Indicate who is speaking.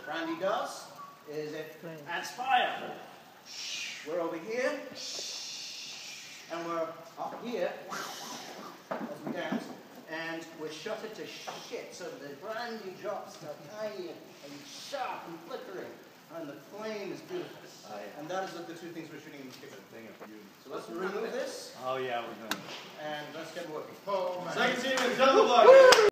Speaker 1: brandy does is it adds fire. We're over here, and we're up here as we dance, and we're shot it to shit. So the brandy drops are tiny and sharp and flickering, and the flame is beautiful. And that is the two things we're shooting in this picture. So let's remove this.
Speaker 2: Oh yeah, we're going.
Speaker 1: And let's get working.
Speaker 3: Second team is double block.